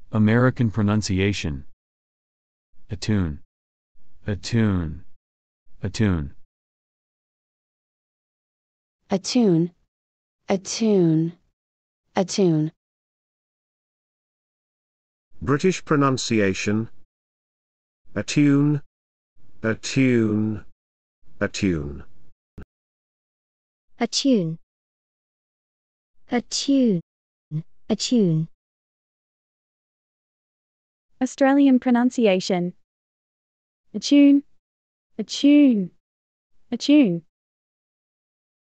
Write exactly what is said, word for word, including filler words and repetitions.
American pronunciation. Attune. Attune. Attune. Attune. Attune. Attune. British pronunciation. Attune. Attune. Attune. Attune. Attune. Attune. Australian pronunciation. Attune. Attune. Attune.